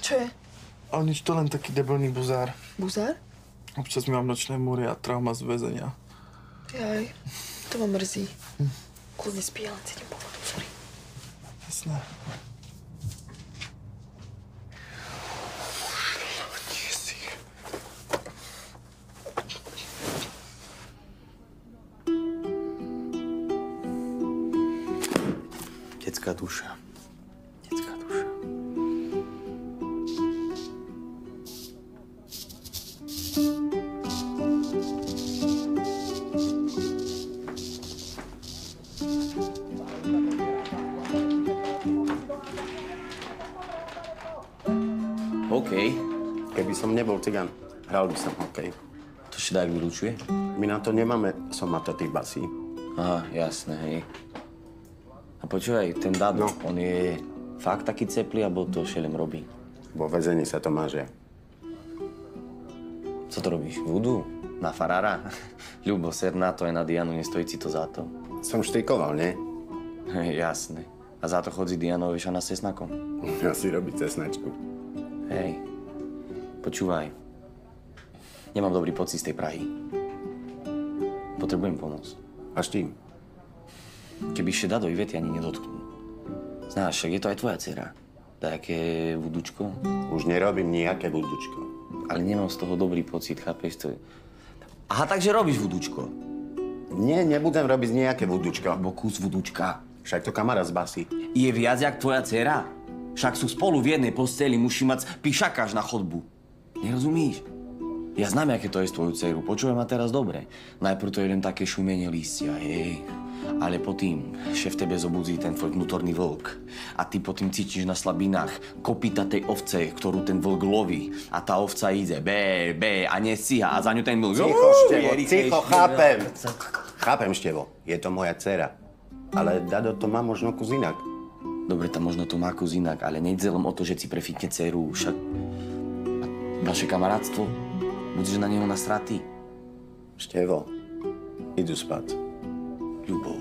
Čo je? Ale nič, to len taký debilný buzár. Buzár? Občas mám nočné múry a trauma z väzenia. Jaj, to ma mrzí. Kľudne spí, ale cítim po vodu, sorry. Jasné. Detská duša. Detská duša. Hokej? Keby som nebol cigán, hral by som hokej. To Šedák vylučuje? My na to nemáme somatotých basí. Aha, jasné, hej. A počúvaj, ten Dado, on je fakt taký ceplý, alebo to šelem robí? Vo väzení sa to máže. Co to robíš? Voodoo? Na farára? Ľubo, ser na to aj na Dianu, nestojí si to za to. Som štrikoval, nie? Hej, jasné. A za to chodí Dianou vešaná s cesnakom? Ja si robiť cesnačku. Hej, počúvaj. Nemám dobrý pocit z tej Prahy. Potrebujem pomoc. A s tým? Keby ešte Dado Ivety ani nedotknú. Znáš, však je to aj tvoja dcera. Také vudučko. Už nerobím nejaké vudučko. Ale nemám z toho dobrý pocit, chápeš to? Aha, takže robíš vudučko. Nie, nebudem robiť nejaké vudučko. Alebo kus vudučka. Však to kamarát z basy. Je viac jak tvoja dcera? Však sú spolu v jednej posteli, musí mať píšakáš na chodbu. Nerozumíš? Ja znám, aké to je s tvoju dceru. Počúvaj ma teraz dobre. Najprv to je len také šumenie lístia, hej. Ale potom šéf tebe zobudzí ten tvoj vnútorný vlk. A ty potom cítiš na slabinách kopyta tej ovce, ktorú ten vlk loví. A tá ovca ide bé a nesíha. A za ňu ten vlk... Ticho, Števo, ticho, chápem. Chápem, Števo, je to moja dcera. Ale Dado to má možno kus inak. Dobre, tam možno to má kus inak, ale nejde len o to, že si prefitne dceru. Však vaše kamarátstvo, budeš na neho nasratý. Števo, idú spať. Ľubov.